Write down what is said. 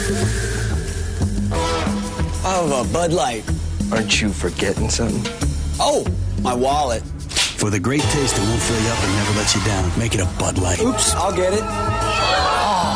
Of a Budlight. Aren't you forgetting something? Oh, my wallet. For the great taste that won't fill you up and never let you down, make it a Budlight. Oops, I'll get it. Oh.